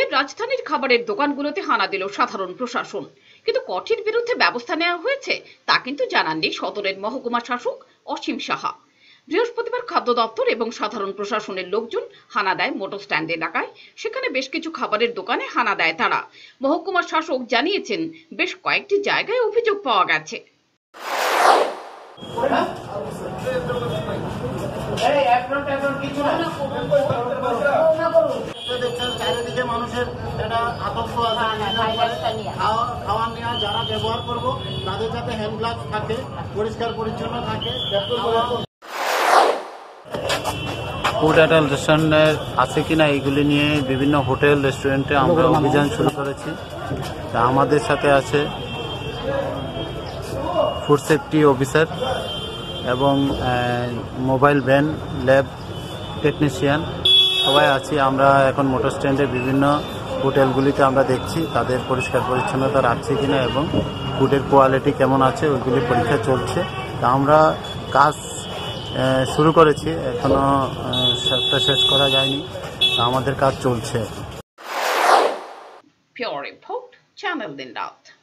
রাজধানীর খাবারের দোকানগুলোতে হানা দিল সাধারণ প্রশাসন, কিন্তু কঠিন বিরুদ্ধে ব্যবস্থা নেওয়া হয়েছে তা কিন্তু জানাননি সদরের মহকুমা শাসক অসীম সাহা। বৃহস্পতিবার খাদ্য দপ্তর এবং সাধারণ প্রশাসনের লোকজন হানা দেয় মোটর স্ট্যান্ড এলাকায়। সেখানে বেশ কিছু খাবারের দোকানে হানা দেয় তারা। মহকুমা শাসক জানিয়েছেন, বেশ কয়েকটি জায়গায় অভিযোগ পাওয়া গেছে। চারিদিকে মানুষের একটা আতঙ্ক আছে, খাওয়ার নেওয়া যারা ব্যবহার করবো তাদের যাতে হ্যান্ড গ্লাভস থাকে, পরিষ্কার পরিচ্ছন্ন থাকে। ফুড অ্যান্ড রেস্টুরেন্টের আছে কিনা এইগুলি নিয়ে বিভিন্ন হোটেল রেস্টুরেন্টে আমরা অভিযান শুরু করেছি। তা আমাদের সাথে আছে ফুড সেফটি অফিসার এবং মোবাইল ভ্যান ল্যাব টেকনিশিয়ান সবাই আছি। আমরা এখন মোটর স্ট্যান্ডের বিভিন্ন হোটেলগুলিতে আমরা দেখছি তাদের পরিষ্কার পরিচ্ছন্নতা রাখছে কিনা এবং ফুডের কোয়ালিটি কেমন আছে ওইগুলি পরীক্ষা চলছে। তা আমরা কাজ শুরু করেছি, এখনো সবটা শেষ করা যায়নি, তা আমাদের কাজ চলছে। Pure Report, Channel Din Raat।